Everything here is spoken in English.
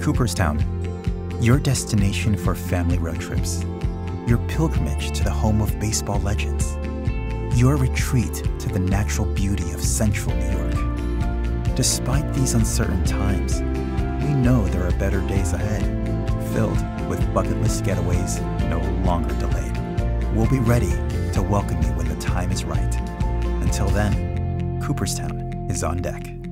Cooperstown, your destination for family road trips, your pilgrimage to the home of baseball legends, your retreat to the natural beauty of central New York. Despite these uncertain times, we know there are better days ahead, filled with bucket list getaways no longer delayed. We'll be ready to welcome you when the time is right. Until then, Cooperstown is on deck.